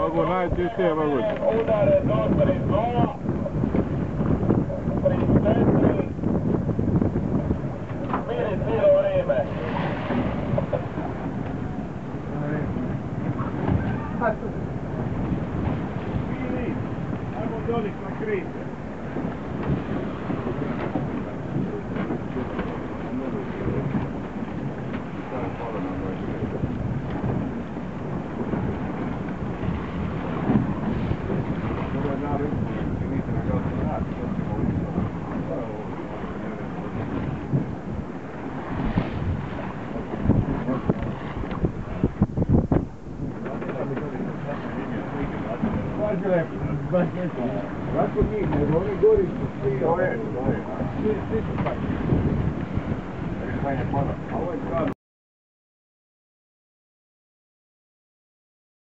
Mogu najčistije moguće. Udare do 32. 34. Miri cijelo vrijeme. Miri, ajmo doli na krize. Baš kod njih, nego oni gori su svi ove. Svi su pa.